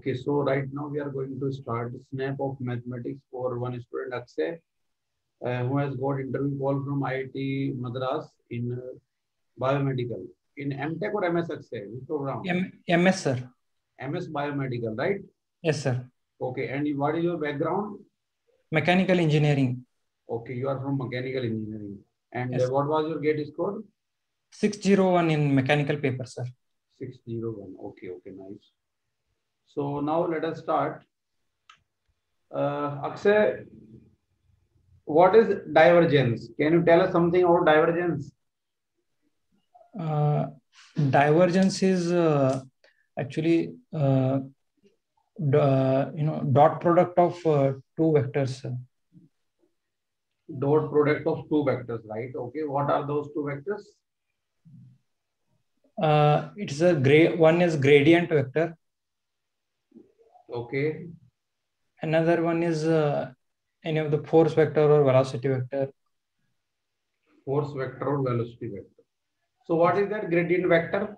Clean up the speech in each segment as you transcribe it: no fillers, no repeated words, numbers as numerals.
Okay, so right now we are going to start snap of mathematics for one student Akshay, who has got interview call from IIT Madras in biomedical. In MTech or MS Akshay? Which program? MS sir. MS biomedical, right? Yes sir. Okay, and what is your background? Mechanical engineering. Okay, you are from mechanical engineering. And Yes. what was your GATE score? 601 in mechanical paper, sir. 601. Okay, okay, nice. So now let us start. Akshay, what is divergence? Can you tell us something about divergence? Divergence is actually dot product of two vectors. Dot product of two vectors, right? Okay, what are those two vectors? It's a one is gradient vector. Okay. Another one is any of the force vector or velocity vector. Force vector or velocity vector. So what is that gradient vector?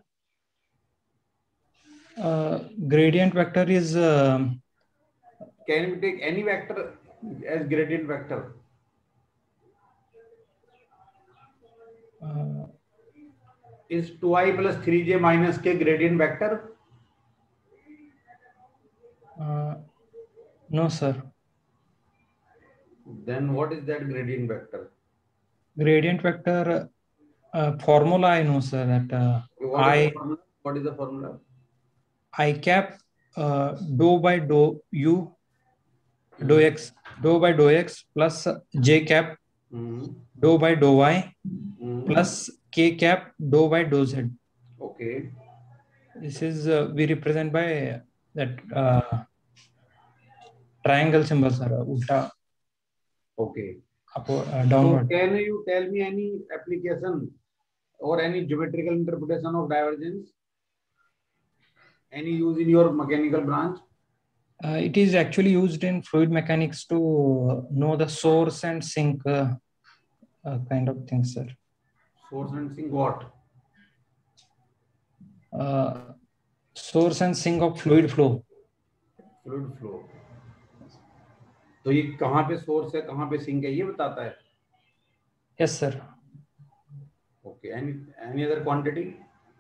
Gradient vector is. Can we take any vector as gradient vector? Is 2i plus 3j minus k gradient vector? No, sir. Then what is that gradient vector? Gradient vector formula I know, sir. That what is the formula? I cap dou by dou u dou x plus j cap dou by dou y plus k cap dou by dou z. Okay. This is we represent by that triangle symbol, sir. Ulta. Okay. Downward. So can you tell me any application or any geometrical interpretation of divergence? Any use in your mechanical branch? It is actually used in fluid mechanics to know the source and sink kind of things, sir. Source and sink what? Source and sink of fluid flow. Fluid flow. तो ये कहाँ पे source है, कहाँ पे sink है, ये बताता है? Yes, sir. Okay. Any other quantity?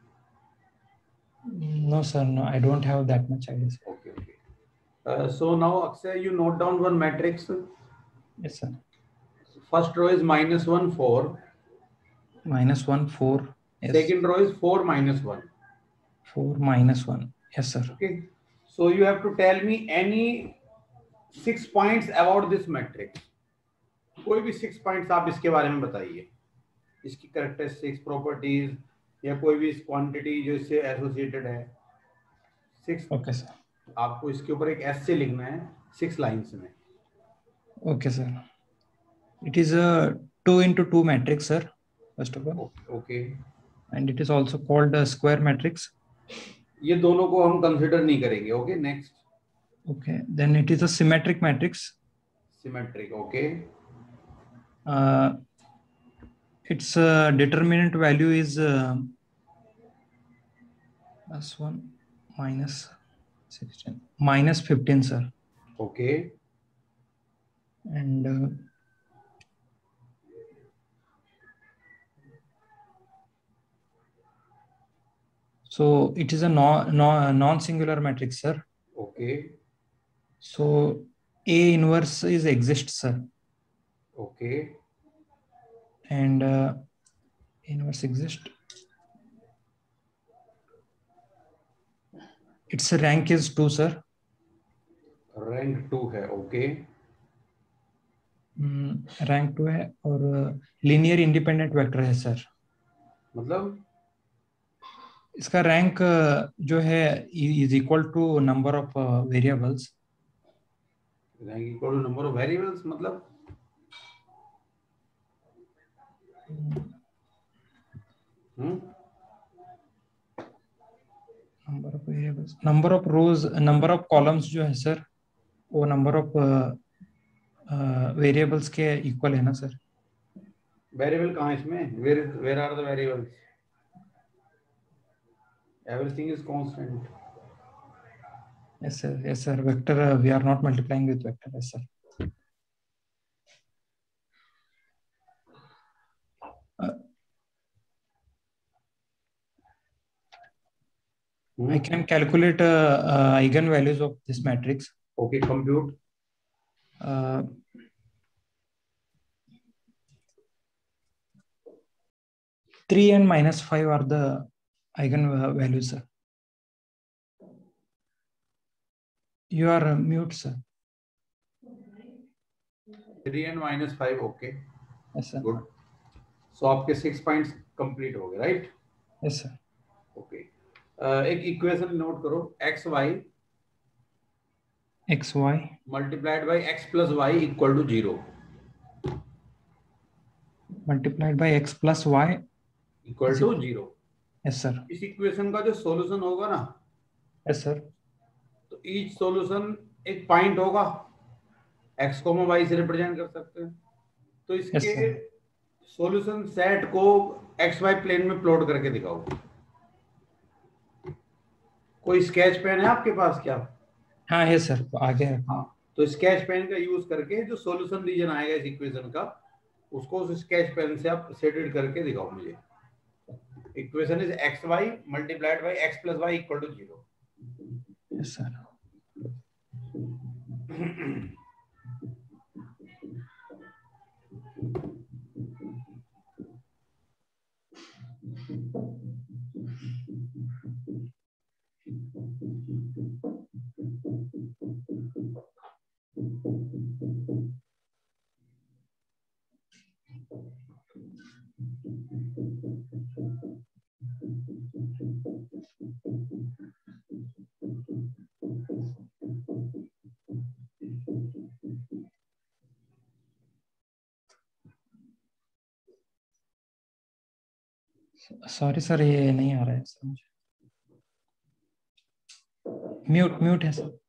No, sir. No, I don't have that much idea. Okay. Okay. So now, Akshay, you note down one matrix. Yes, sir. First row is -1, 4. -1, 4. Yes. Second row is 4 minus 1. 4 minus 1. Yes, sir. Okay. So you have to tell me any 6 points about this matrix. कोई भी 6 points आप इसके बारे में बताइए. इसकी characteristics, properties या कोई भी क्वांटिटी जो इससे एसोसिएटेड है. 6. Okay, sir. आपको इसके ऊपर एक essay लिखना है 6 lines में. Okay, sir. It is a 2 into 2 matrix, sir. First of all. Okay. And it is also called a square matrix. ये दोनों को हम कंसीडर नहीं करेंगे. Okay, next. Okay, then it is a symmetric matrix. Symmetric, okay. Its determinant value is +1 minus 16 minus 15, sir. Okay. And so it is a non-singular matrix, sir. Okay. So A inverse is exists, sir. Okay. And inverse exists. Its rank is 2, sir. Rank 2 है, okay. Rank 2 है और linear independent vector है, sir. मतलब इसका rank जो है is equal to number of variables. Rank equal to number of variables मतलब number of variables, number of rows, number of columns जो है सर वो number of variables के equal है ना सर. Variable कहाँ है इसमें? Where are the variables? Everything is constant. Yes sir, yes sir. Vector, we are not multiplying with vector. Yes sir. I can calculate eigenvalues of this matrix. Okay, compute. 3 and -5 are the eigenvalues, sir. You are mute, sir. 3 and -5, okay. Yes sir. Good. So आपके 6 points complete हो गए, right? Yes sir. Okay. एक equation note करो, xy multiplied by x plus y equal to 0. Multiplied by x plus y equal to 0. Yes sir. इस equation का जो solution होगा ना, Yes sir. तो ईच सॉल्यूशन एक पॉइंट होगा, x को हम y से रिप्रेजेंट कर सकते हैं. तो इसके सॉल्यूशन सेट को xy प्लेन में प्लॉट करके दिखाओ. कोई स्केच पेन है आपके पास क्या? हाँ है सर, आगे है. हाँ, तो स्केच पेन का यूज करके जो सॉल्यूशन रीजन आएगा इस इक्वेशन का, उसको उस स्केच पेन से आप सेटेड करके दिखाओ मुझे. Equation is xy multiplied by x plus y equal to 0. Yes sir. Sorry sir, ये नहीं आ रहा है सर मुझे. म्यूट है सर.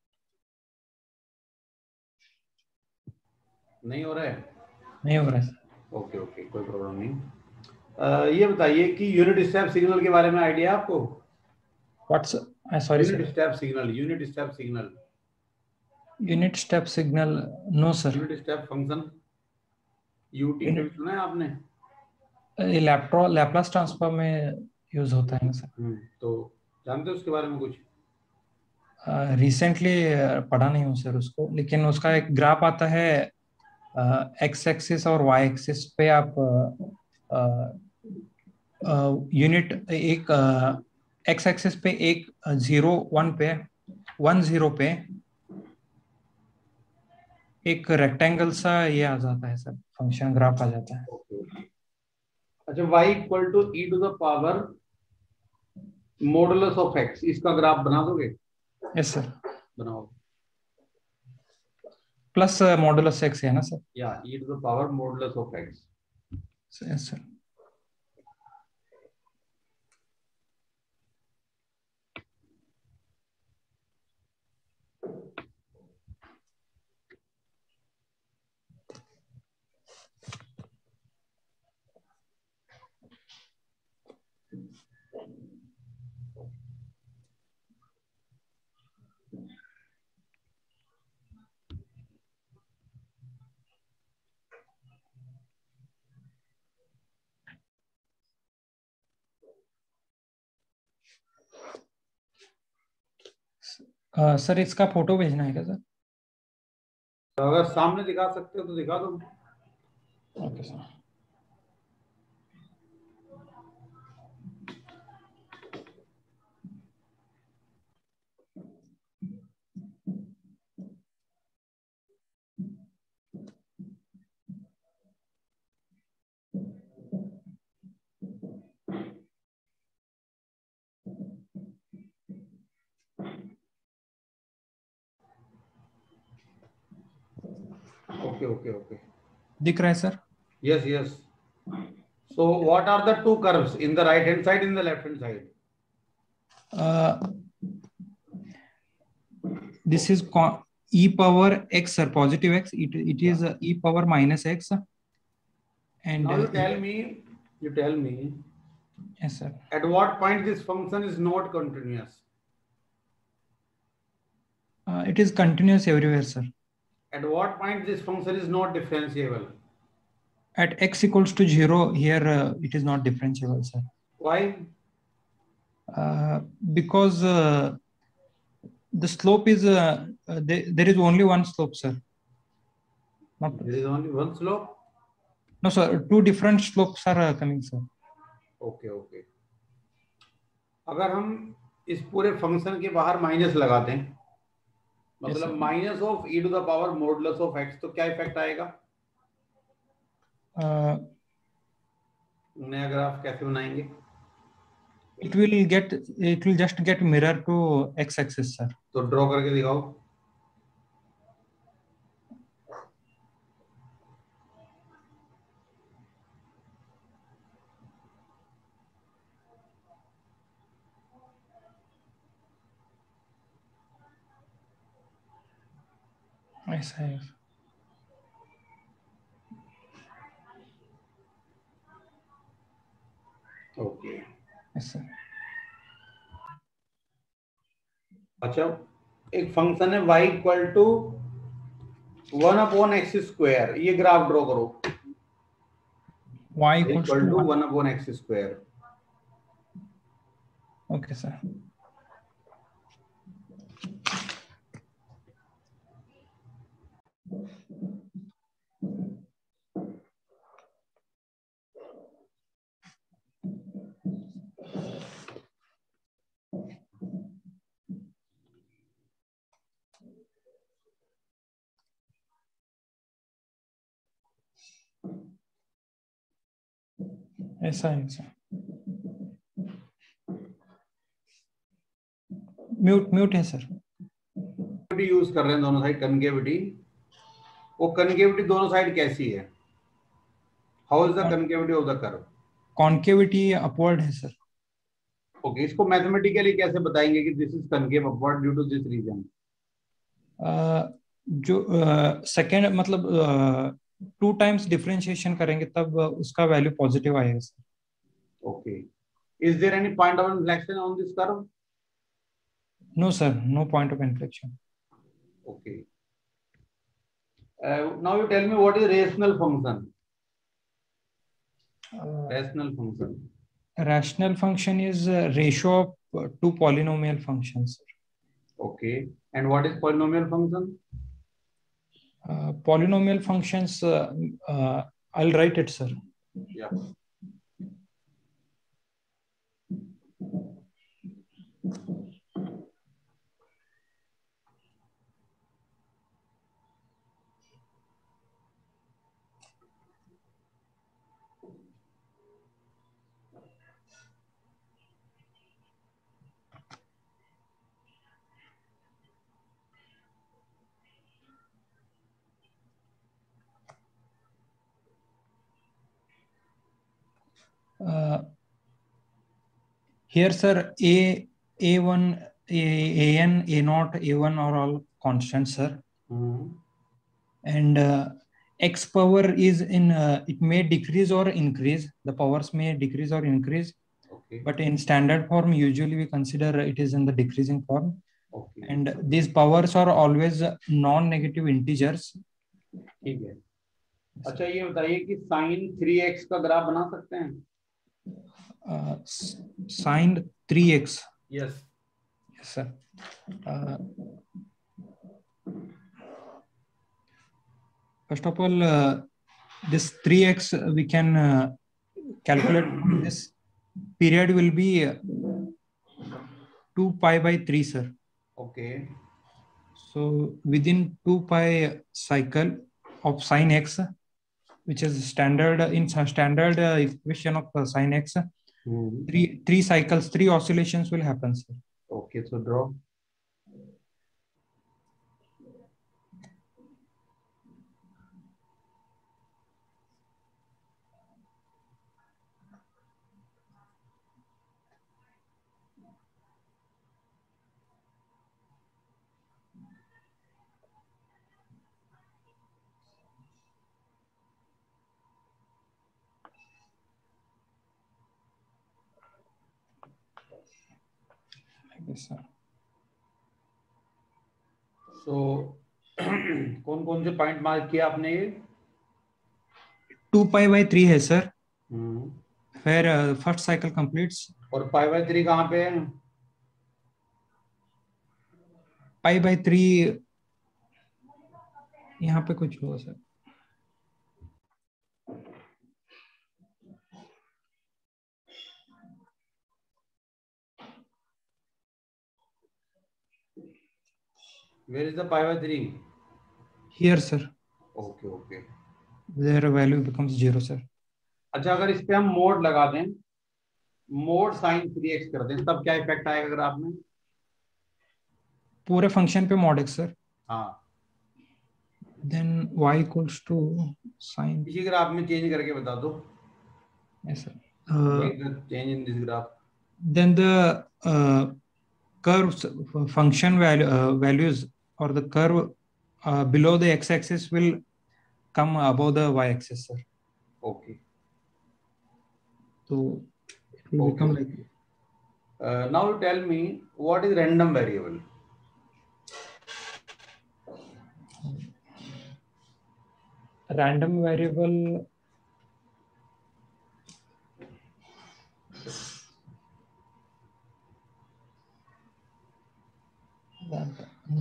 नहीं हो रहा है? नहीं हो रहा है सर. ओके ओके, कोई प्रॉब्लम नहीं. ये बताइए कि यूनिट स्टेप सिग्नल के बारे में आइडिया आपको? What's sorry sir. Unit step signal, unit step signal. Unit step signal no sir. Unit step function u t कभी सुना है आपने? ये लैप्लास ट्रांसफॉर्म में यूज होता है ना सर. तो जानते हो उसके बारे में कुछ? रिसेंटली पढ़ा नहीं हूँ सर उसको, लेकिन उसका एक ग्राफ आता है एक्स एक्सिस और वाई एक्सिस पे. आप यूनिट एक एक्स एक्सिस पे एक 0 1 पे 1 0 पे एक रेक्टेंगल सा ये आ जाता है सर, फंक्शन ग्राफ आ जाता है. अच्छा, y equal to e to the power modulus of x, इसका ग्राफ बना दोगे? Yes sir. बनाओ. प्लस मॉडुलस x है ना सर? या e to the power modulus of x. Yes sir. Sir इसका फोटो भेजना है क्या सर? अगर सामने दिखा सकते हो तो दिखा दो. Okay sir. Okay. दिख रहा है सर? Yes. So what are the two curves in the right hand side, in the left hand side? This is e power x, sir, positive x. It is e power minus x. And now you tell me. Yes, sir. At what point this function is not continuous? It is continuous everywhere, sir. At what point this function is not differentiable? At x equals to 0, here it is not differentiable, sir. Why? Because the slope is there is only one slope, sir. There is only one slope? No, sir. Two different slopes are coming, sir. Okay, okay. अगर हम इस पूरे function के बाहर minus लगा दें, मतलब minus of e to the power modulus of x, तो क्या इफेक्ट आएगा? नया ग्राफ कैसे बनाएंगे? It will just get mirror to x axis, sir. तो ड्रॉ करके दिखाओ. ऐसा है. ओके. ऐसा. अच्छा, एक फंक्शन है y इक्वल टू 1/x². ये ग्राफ ड्रॉ करो. y equal to 1/x². Okay sir. ऐसा है सर. म्यूट है सर. यूज कर रहे हैं दोनों साइड कनकेविटी. वो कनकेविटी दोनों साइड कैसी है? How is the concavity of the curve? Concavity upward है सर. ओके, इसको मैथमेटिकली कैसे बताएंगे कि this is concave upward due to this reason? जो सेकेंड मतलब 2 टाइम्स डिफरेंशिएशन करेंगे तब उसका वैल्यू पॉजिटिव आएगा sir. Okay. Is there any point of inflection on this curve? No sir, no point of inflection. Okay. Now you tell me what is rational function? Rational function. Rational function is a ratio of two polynomial functions. Okay. And what is polynomial function? Polynomial functions, I'll write it, sir. Yeah. Here, sir, A1, AN, A0, A1 are all constants, sir. And x power is in, it may decrease or increase. The powers may decrease or increase. Okay. But in standard form, usually we consider it is in the decreasing form. Okay. And these powers are always non-negative integers. ठीक है. अच्छा, ये बताइए कि sin 3x का graph बना सकते हैं? Sin 3x. Yes. Yes, sir. First of all, this 3x we can calculate. This period will be 2 pi by 3, sir. Okay. So within 2 pi cycle of sin x, which is standard in standard equation of sin x, three cycles, 3 oscillations will happen, sir. Okay, so draw. Yes, sir. सो कौन कौन से point mark किया आपने ये? 2π/3 है sir. हम्म। फिर first cycle completes. और π/3 कहाँ पे है? π/3 यहाँ पे कुछ होगा sir. Where is the π/3? Here sir. Okay okay. There value becomes 0 sir. अच्छा, अगर इस पे हम मोड लगा दें, मोड साइन 3x कर दें, तब क्या इफेक्ट आएगा ग्राफ में? पूरे फंक्शन पे mod x सर। हाँ, then y equals to sine. इसी ग्राफ में चेंज करके बता दो। yes sir. Make the change in this graph. Then the curves function values or the curve below the x-axis will come above the y-axis sir. Okay So it will okay. become like now tell me what is random variable? random variable. That,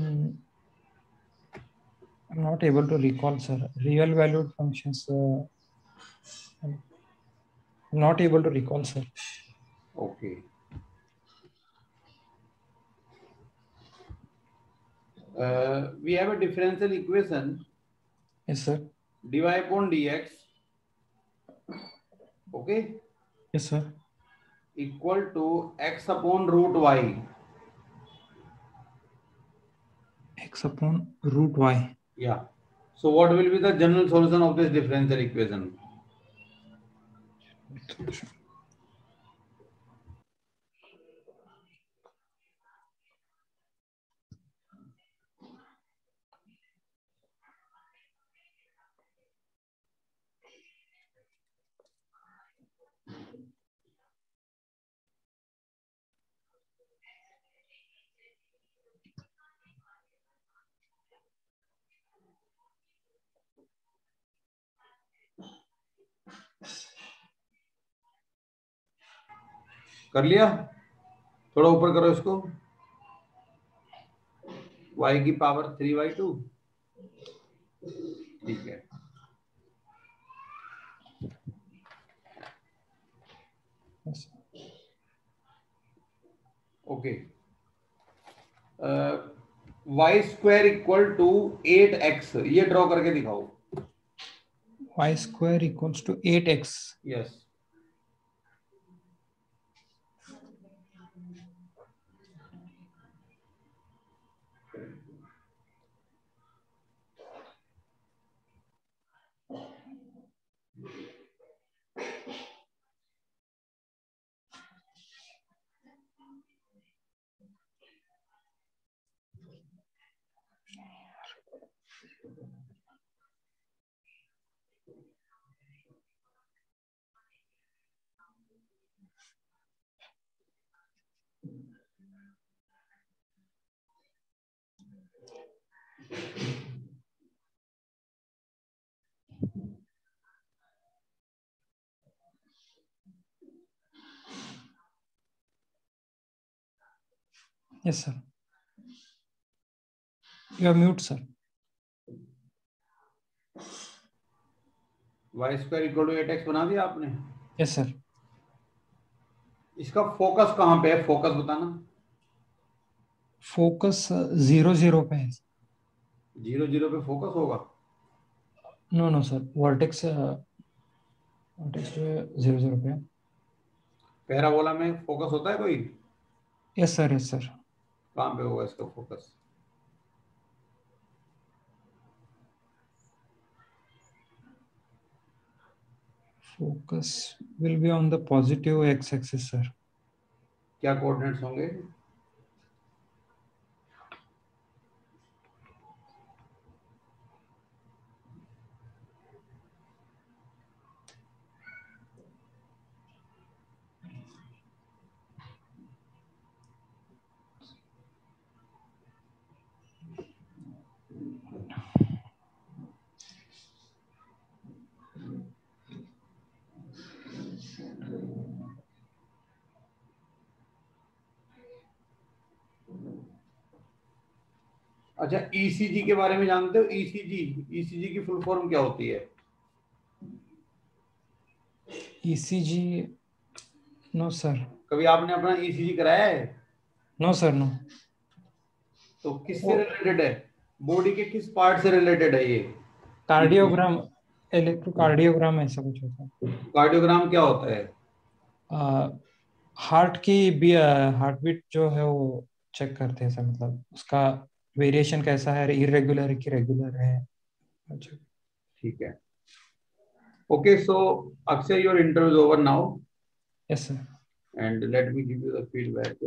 I'm not able to recall sir. Real valued functions. I'm not able to recall sir. Okay. We have a differential equation, Yes sir. dy upon dx, okay, Yes sir. equal to x upon root y. X upon root y. Yeah. So what will be the general solution of this differential equation? कर लिया? थोड़ा ऊपर करो इसको। y की power 3/2। ठीक है। Yes. Okay. y square equal to 8x, ये ड्रॉ करके दिखाओ। Y square equals to 8x. Yes. Yes sir. You are mute sir. y square equal to 8x बना दिया आपने? Yes sir. इसका फोकस कहाँ पे है? फोकस बताना। फोकस 0 0 पे है। 0 0 पे फोकस होगा? No no sir, vertex vertex 0 0 पे है। पैराबोला में फोकस होता है कोई? Yes sir, yes sir. कहाँ पे होगा इसका focus? Focus will be on the positive x axis sir. क्या कोऑर्डिनेट्स होंगे? अच्छा, ईसीजी के बारे में जानते हो? ईसीजी, ईसीजी की फुल फॉर्म क्या होती है? ईसीजी? No sir. कभी आपने अपना ईसीजी कराया है? No sir, no. तो किससे रिलेटेड है? बॉडी के किस पार्ट से रिलेटेड है ये? कार्डियोग्राम, इलेक्ट्रोकार्डियोग्राम ऐसा कुछ होता है। कार्डियोग्राम क्या होता है? हार्ट की भी हार्ट बीट जो है वो चेक करते हैं सर, मतलब उसका वेरिएशन कैसा है, इरेगुलर है कि रेगुलर है। अच्छा। ठीक है। Okay, so Akshay, your interview is over now yes sir. And let me give you the feedback.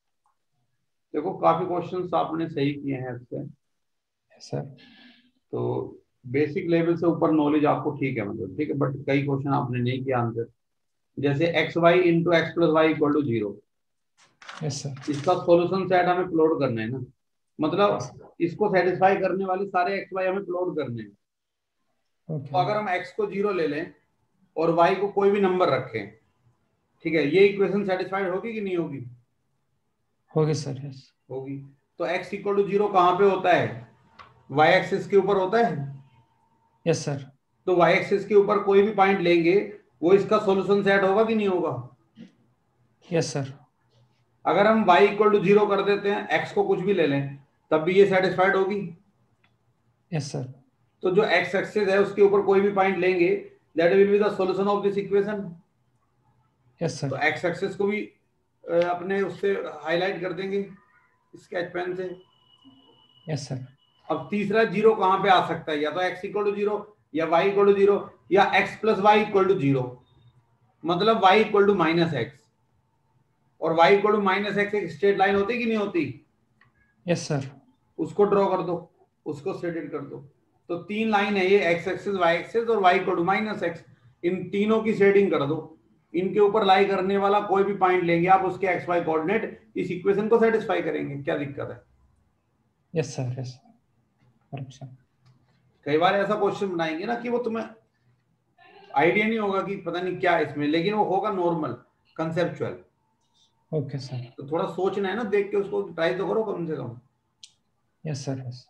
देखो, काफी क्वेश्चंस आपने सही किए हैं अक्षय। Yes sir. तो बेसिक लेवल से ऊपर नॉलेज आपको ठीक है, मतलब ठीक है, बट कई क्वेश्चन आपने नहीं किया आंसर। जैसे x y into x plus y equal to 0, yes sir. इसका सॉल्यूशन सेट हमें प्लॉट करना है ना, मतलब इसको सेटिस्फाई करने वाले सारे एक्स वाई हमें प्लॉट करने हैं। ओके। तो अगर हम एक्स को 0 ले लें और वाई को कोई भी नंबर रखें, ठीक है, ये इक्वेशन सेटिस्फाइड होगी कि नहीं होगी? होगी सर, यस। होगी। तो एक्स इक्वल टू 0 कहाँ पे होता है? वाई एक्सिस के ऊपर होता है। Yes sir. तो वाई एक्सिस के ऊपर कोई भी पॉइंट लेंगे, वो इसका सॉल्यूशन सेट होगा कि नहीं होगा? Yes sir. अगर हम y इक्वल टू 0 कर देते हैं, x को कुछ भी ले लें, तब भी ये सेटिस्फाइड होगी। Yes sir. तो जो x एक्सिस है उसके ऊपर कोई भी पॉइंट लेंगे, that will be the solution of this equation. Yes तो सर। x एक्सिस को भी अपने उससे हाईलाइट कर देंगे स्केच पेन से। Yes sir. अब तीसरा जीरो कहां पे आ सकता है? या तो x इक्वल टू 0, या y इक्वल टू 0, या x plus y equal to 0, मतलब y equal to minus x. और y equal to minus x एक स्ट्रेट लाइन होती कि नहीं होती? Yes sir. उसको ड्रॉ कर दो, उसको स्ट्रेटेड कर दो। तो तीन लाइन है ये, एक्स एक्सिस, वाई एक्सिस और y equal to minus x. इन तीनों की शेडिंग कर दो। इनके ऊपर लाई करने वाला कोई भी पॉइंट लेंगे आप, उसके एक्स वाई कोऑर्डिनेट इस इक्वेशन को सेटिस्फाई करेंगे। क्या दिक्कत है? Yes sir. Yes sir. कई बार ऐसा क्वेश्चन बनाएंगे ना कि वो तुम्हें आइडिया नहीं होगा कि पता नहीं क्या इसमें, लेकिन वो होगा नॉर्मल कंसेप्चुअल। Okay sir. तो थोड़ा सोचना है ना, देख के उसको ट्राई तो करो कम से कम। Yes sir. यस।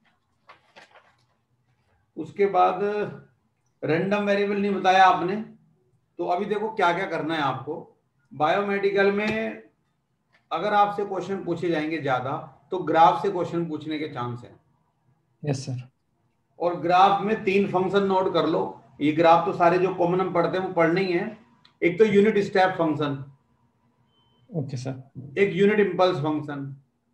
उसके बाद रैंडम वेरिएबल नहीं बताया आपने। तो अभी देखो क्या क्या करना है आपको। बायोमेडिकल में अगर आपसे क्वेश्चन पूछे जाएंगे ज्यादा, तो ग्राफ से क्वेश्चन पूछने के चांस है। Yes sir. और ग्राफ में 3 फंक्शन नोट कर लो। ये ग्राफ तो सारे जो कॉमन हम पढ़ते हैं वो पढ़ने ही है। एक तो unit step function, okay sir. एक यूनिट इंपल्स फंक्शन,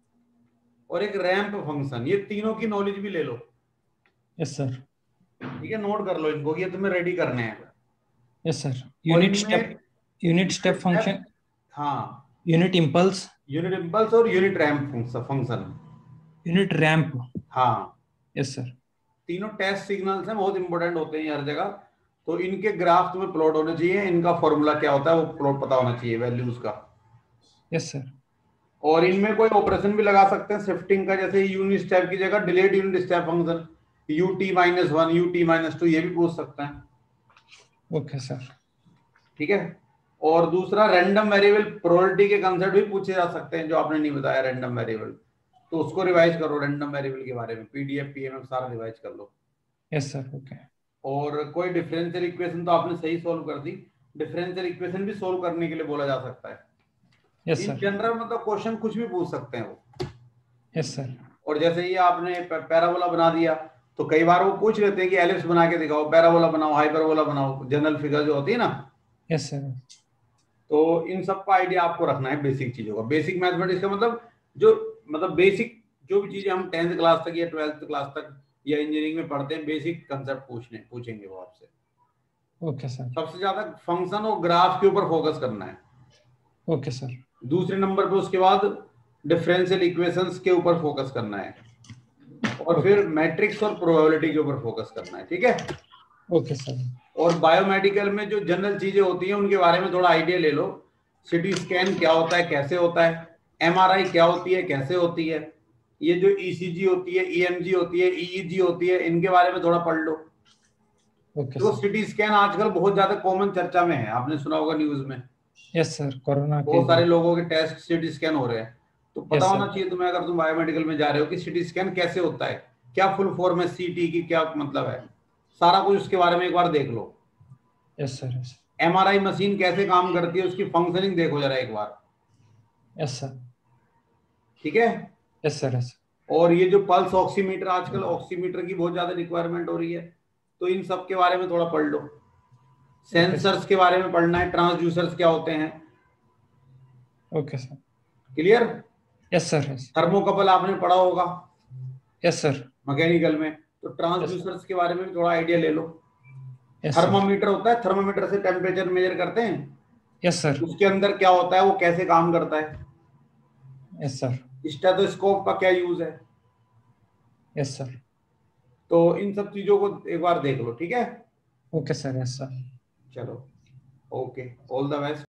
और एक रैंप फंक्शन। ये तीनों की नॉलेज भी ले लो। Yes sir. ठीक है, नोट कर लो इनको, ये तुम्हें रेडी करने हैं। Yes sir. और यूनिट इनमें step, unit step step, function, हाँ, यूनिट इंपल्स, यूनिट इंपल्स और unit ramp function. Unit ramp. हाँ, यस सर। तीनों टेस्ट सिग्नल्स हैं, बहुत इंपॉर्टेंट होते हैं हर जगह। तो इनके ग्राफ तुम्हें प्लॉट होने चाहिए, इनका फॉर्मूला क्या होता है वो प्लॉट पता होना चाहिए, वैल्यूज का। Yes sir. और इनमें कोई ऑपरेशन भी लगा सकते हैं शिफ्टिंग का, जैसे यूनिट स्टेप की जगह delayed unit step function, ut-1, ut-2, ये भी पूछ सकते हैं। Okay sir. ठीक है। और दूसरा, रैंडम वेरिएबल प्रोबेबिलिटी के कंसेप्ट भी पूछे जा सकते हैं, जो आपने नहीं बताया रैंडम वेरिएबल। तो उसको रिवाइज करो, रैंडम वेरिएबल के बारे में पीडीएफ पीएमएफ सारा रिवाइज कर लो। Yes sir. ओके। और कोई डिफरेंशियल इक्वेशन तो आपने सही सोल्व कर दी। डिफरेंशियल इक्वेशन भी सोल्व करने के लिए बोला जा सकता है। यस इन सर। जनरल मतलब क्वेश्चन कुछ भी पूछ सकते हैं वो। Yes sir. और जैसे ये आपने पैराबोला बना दिया, तो कई बार वो पूछ लेते हैं कि एलिप्स बना के दिखाओ, पैराबोला बनाओ, हाइपरबोला बनाओ, जनरल फिगर जो होती है ना। Yes sir. तो इन सब का आइडिया आपको रखना है, बेसिक चीजों का। बेसिक मैथमेटिक्स का मतलब जो, मतलब बेसिक जो भी चीजें हम 10th क्लास तक या 12th क्लास तक या इंजीनियरिंग में पढ़ते हैं, बेसिक कंसेप्ट पूछेंगे वो आपसे। Okay sir. सबसे ज्यादा फंक्शन और ग्राफ के ऊपर फोकस करना है। Okay sir. दूसरे नंबर पे उसके बाद डिफरेंशियल इक्वेशंस के ऊपर फोकस करना है। और फिर मैट्रिक्स और प्रोबेबिलिटी के ऊपर फोकस करना है। ठीक है। Okay sir. और बायोमेडिकल में जो जनरल चीजें होती हैं उनके बारे में थोड़ा आइडिया ले लो। सिटी स्कैन क्या होता है, कैसे होता है, एमआरआई क्या होती है, कैसे होती है, ये जो ईसीजी होती है, ईएमजी होती है, ईईजी होती है, इनके बारे में थोड़ा पढ़ लो। ओके तो सर। सिटी स्कैन आजकल बहुत ज्यादा कॉमन चर्चा में है, आपने सुना होगा न्यूज में। यस सर, कोरोना के बहुत सारे लोगों के टेस्ट सिटी स्कैन हो रहे हैं। तो पता Yes, होना sir. चाहिए तुम्हें, अगर तुम बायोमेडिकल में जा रहे हो, कि सीटी स्कैन कैसे होता है, क्या फुल फॉर्म है सीटी की, क्या मतलब है, सारा कुछ उसके बारे में एक बार देख लो। Yes, sir. Yes. MRI machine कैसे काम करती है, उसकी फंक्शनिंग देखो जरा एक बार। Yes, sir. ठीक है। Yes, sir. Yes. और ये जो पल्स ऑक्सीमीटर, आजकल ऑक्सीमीटर की बहुत ज्यादा रिक्वायरमेंट हो रही है, तो इन सब के बारे में थोड़ा पढ़ लो। Okay, sir. सेंसर्स के बारे में पढ़ना है, ट्रांसड्यूसर्स क्या होते हैं। Okay, sir. Clear. Yes, sir. Yes. Thermocouple आपने पढ़ा होगा Yes, sir. मैकेनिकल में, तो Yes, ट्रांसड्यूसर्स के बारे में भी थोड़ा आइडिया ले लो। yes, sir. थर्मामीटर होता है, थर्मामीटर से टेम्परेचर मेजर करते हैं, Yes, sir. उसके अंदर क्या होता है, वो कैसे काम करता है। Yes, sir. स्टेथोस्कोप का क्या यूज है। Yes, sir. तो इन सब चीजों को एक बार देख लो, ठीक है। Okay, sir. Yes, sir. चलो, ओके, ऑल द बेस्ट।